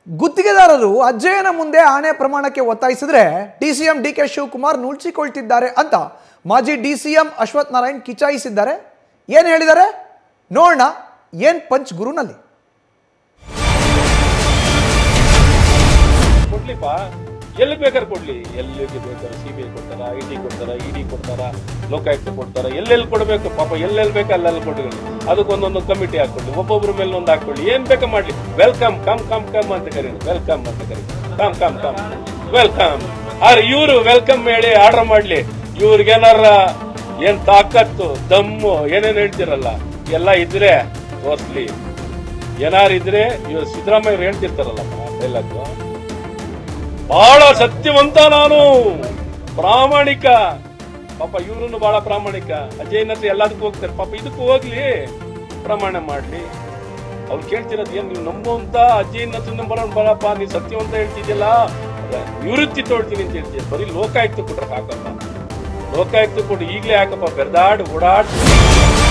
ಗುತ್ತಿಗೆದಾರರು ಅಜ್ಜಯ್ಯನ ಮುಂದೆ ಆಣೆ ಪ್ರಮಾಣಕ್ಕೆ ಒತ್ತಾಯಿಸಿದ್ರೆ ಡಿಸಿಎಂ ಡಿಕೆ ಶಿವಕುಮಾರ್ ನುಳ್ಚಿಕೊಳ್ತಿದ್ದಾರೆ ಅಂತ ಮಾಜಿ ಡಿಸಿಎಂ ಅಶ್ವಥ್ ನಾರಾಯಣ್ ಕಿಚಾಯಿಸಿದ್ದಾರೆ. ಏನು ಹೇಳಿದ್ದಾರೆ ನೋಡೋಣ. ಏನ್ ಪಂಚ್ ಗುರುನಲ್ಲಿ ಕೊಡ್ಲಿಪ್ಪ, ಎಲ್ಲಿ ಬೇಕಾದ್ರೆ ಕೊಡ್ಲಿ, ಎಲ್ಲಿಗೆ ಬೇಕಾದ್ರೆ ಸಿಬಿಐ ಕೊಡ್ತಾರ, ಐಟಿ ಕೊಡ್ತಾರ, ಇಡಿ ಕೊಡ್ತಾರ, ಲೋಕಾಯುಕ್ತ ಕೊಡ್ತಾರ, ಎಲ್ಲೆಲ್ಲಿ ಕೊಡ್ಬೇಕು ಪಾಪ, ಎಲ್ಲೆಲ್ಲಿ ಬೇಕು ಅಲ್ಲೆಲ್ಲ ಕೊಡ್ಲಿ. ಅದಕ್ಕೊಂದೊಂದು ಕಮಿಟಿ ಹಾಕೊಳ್ಳಿ, ಒಬ್ಬೊಬ್ರ ಮೇಲೆ ಒಂದು ಹಾಕೊಳ್ಳಿ, ಏನ್ ಬೇಕಾ ಮಾಡ್ಲಿ. ವೆಲ್ಕಮ್, ಕಮ್ ಕಮ್ ಕಮ್ ಅಂತ ಕರೀ, ವೆಲ್ಕಮ್ ಅಂತ ಕರೀ, ಕಮ್ ಕಮ್ ಕಮ್ ವೆಲ್ಕಮ್. ಆದ್ರೆ ಇವ್ರು ವೆಲ್ಕಮ್ ಹೇಳಿ ಆರ್ಡರ್ ಮಾಡ್ಲಿ. ಇವ್ರಿಗೇನಾರ ಏನ್ ತಾಕತ್ತು, ದಮ್ಮು ಏನೇನ್ ಹೇಳ್ತಿರಲ್ಲ ಎಲ್ಲ ಇದ್ರೆ ತೋರ್ಸ್ಲಿ. ಏನಾರಿದ್ರೆ ಇವ್ರು ಸಿದ್ದರಾಮಯ್ಯ ಹೇಳ್ತಿರ್ತಾರಲ್ಲಪ್ಪ ಡೈಲಾಗ್, ಬಹಳ ಸತ್ಯವಂತ ನಾನು, ಪ್ರಾಮಾಣಿಕ. ಪಾಪ ಇವ್ರು ಬಹಳ ಪ್ರಾಮಾಣಿಕ. ಅಜಯ್ ಹತ್ರ ಎಲ್ಲದಕ್ಕೂ ಹೋಗ್ತಾರೆ, ಪಾಪ ಇದಕ್ಕೂ ಹೋಗ್ಲಿ, ಪ್ರಮಾಣ ಮಾಡ್ಲಿ. ಅವ್ರು ಕೇಳ್ತಿರೋದು ಏನ್, ನೀವು ನಂಬುವಂತ ಅಜಯ್ ಹತ್ರ ಬರಪ್ಪ, ನೀವ್ ಸತ್ಯವಂತ ಹೇಳ್ತಿದ್ಯಲ್ಲ, ನಿವೃತ್ತಿ ತೊಳ್ತೀನಿ ಅಂತ ಹೇಳ್ತೀಯ. ಬರೀ ಲೋಕಾಯುಕ್ತ ಕೊಟ್ರೆ ಹಾಕಪ್ಪ, ಲೋಕಾಯುಕ್ತ ಕೊಟ್ಟು ಈಗಲೇ ಹಾಕಪ್ಪ, ಬೆರ್ದಾಡ್ ಓಡಾಡ್